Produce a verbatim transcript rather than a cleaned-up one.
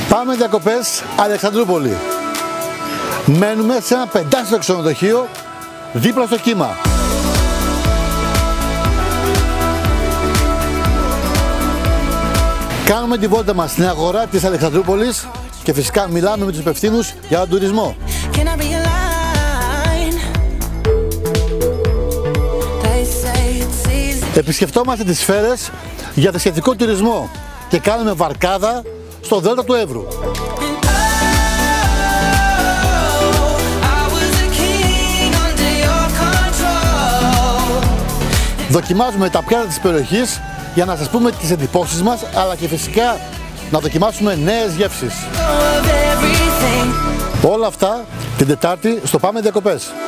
Πάμε διακοπές Αλεξανδρούπολη. Μένουμε σε ένα πεντάστερο ξενοδοχείο δίπλα στο Κύμα. Κάνουμε τη βόλτα μας στην αγορά της Αλεξανδρούπολης και φυσικά μιλάμε με τους υπευθύνους για τον τουρισμό. Επισκεφτόμαστε τις σφαίρες για θρησκευτικό τουρισμό και κάνουμε βαρκάδα στο Δέλτα του Εύρου. Δοκιμάζουμε τα πιάτα της περιοχής για να σας πούμε τις εντυπώσεις μας, αλλά και φυσικά να δοκιμάσουμε νέες γεύσεις. Όλα αυτά την Τετάρτη στο Πάμε Διακοπές.